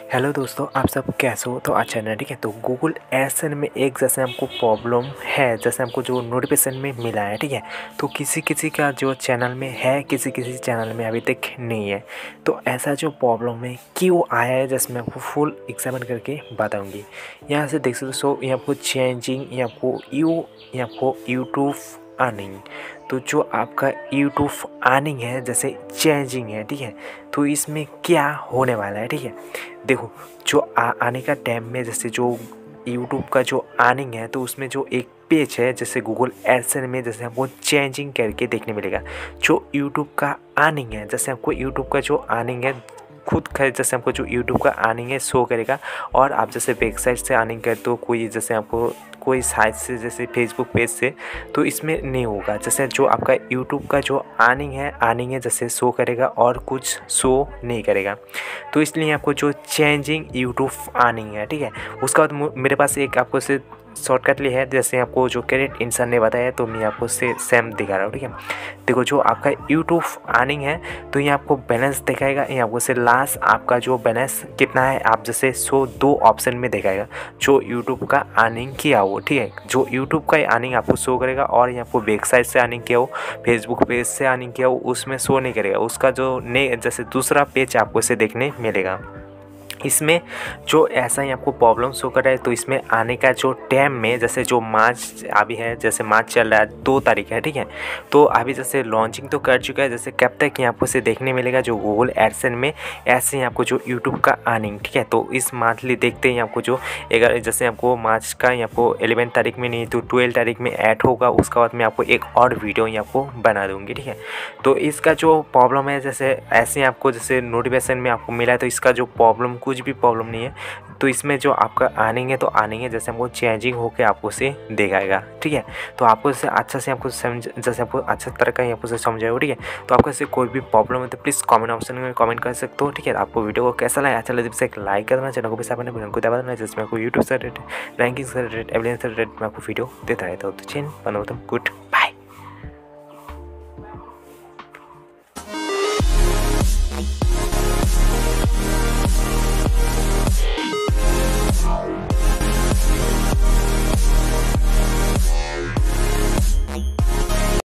Hello दोस्तों, आप सब कैसे हो। तो अच्छा ना, ठीक है। तो गूगल एडसेंस में एक जैसे हमको प्रॉब्लम है, जैसे हमको जो नोटिफिकेशन में मिला है, ठीक है। तो किसी किसी का जो चैनल में है, किसी किसी चैनल में अभी तक नहीं है। तो ऐसा जो प्रॉब्लम है क्यों आया है, जैसे मैं आपको फुल एग्जामिन करके बताऊँगी। यहाँ से देख सकते हो। सो ये आपको चेंजिंग, ये आपको यूट्यूब अर्निंग। तो जो आपका यूट्यूब अर्निंग है, जैसे चेंजिंग है, ठीक है। तो इसमें क्या होने वाला है, ठीक है। देखो, जो आने का टाइम में जैसे जो यूट्यूब का जो अर्निंग है, तो उसमें जो एक पेज है जैसे गूगल एडसेंस में, जैसे हमको चेंजिंग करके देखने मिलेगा। जो यूट्यूब का अर्निंग है, जैसे हमको यूट्यूब का जो अर्निंग है खुद का, जैसे हमको जो यूट्यूब का अर्निंग है शो करेगा। और आप जैसे वेबसाइट से अर्निंग करते हो, कोई जैसे आपको कोई साइट से, जैसे फेसबुक पेज से, तो इसमें नहीं होगा। जैसे जो आपका यूट्यूब का जो अर्निंग है जैसे शो करेगा और कुछ शो नहीं करेगा। तो इसलिए आपको जो चेंजिंग यूट्यूब अर्निंग है, ठीक है। उसका बाद मेरे पास एक आपको से शॉर्टकट लिया है, जैसे आपको जो करेक्ट इंसान ने बताया, तो मैं आपको से सेम दिखा रहा हूँ, ठीक है। देखो, जो आपका यूट्यूब अर्निंग है, तो ये आपको बैलेंस दिखाएगा। ये आपको से लास्ट आपका जो बैलेंस कितना है, आप जैसे शो 2 ऑप्शन में दिखाएगा। जो यूट्यूब का अर्निंग किया हो, ठीक है। जो यूट्यूब का अर्निंग आपको शो करेगा, और ये आपको वेबसाइट से अर्निंग किया हो, फेसबुक पेज से अर्निंग किया हो, उसमें शो नहीं करेगा। उसका जो जैसे दूसरा पेज आपको इसे देखने मिलेगा। इसमें जो ऐसा ही आपको प्रॉब्लम शो कर रहा है, तो इसमें आने का जो टाइम में, जैसे जो मार्च अभी है, जैसे मार्च चल रहा है, 2 तारीख है, ठीक है। तो अभी जैसे लॉन्चिंग तो कर चुका है, जैसे कब तक ये आपको से देखने मिलेगा जो गूगल एडसेंस में, ऐसे ही आपको जो यूट्यूब का अर्निंग, ठीक है। तो इस मंथली देखते ही आपको जो अगर जैसे आपको मार्च का आपको 11 तारीख में नहीं तो 12 तारीख में ऐड होगा, उसके बाद मैं आपको एक और वीडियो ही आपको बना दूँगी, ठीक है। तो इसका जो प्रॉब्लम है, जैसे ऐसे ही आपको जैसे नोटिफिकेशन में आपको मिला है, तो इसका जो प्रॉब्लम कुछ भी प्रॉब्लम नहीं है। तो इसमें जो आपका अर्निंग है, तो अर्निंग है जैसे हमको चेंजिंग होके आपको से दिखाएगा, ठीक है। तो आपको इसे अच्छा से आपको समझ, जैसे आपको अच्छा तरह का आपको से समझाएगा, ठीक है। तो आपको इससे कोई भी प्रॉब्लम है तो प्लीज़ कमेंट ऑप्शन में कमेंट कर सकते हो, ठीक है। आपको वीडियो को कैसा लगा, अच्छा लगे तो एक लाइक कर देना, चैनल को भी सब्सक्राइब करना, दबा देना, जिसमें आपको यूट्यूब से रिलेटेड, रैंकिंग से रिलेटेड, एविडेंस से रिलेटेड मैं आपको वीडियो देता रहता हूँ। तो चैन गुड।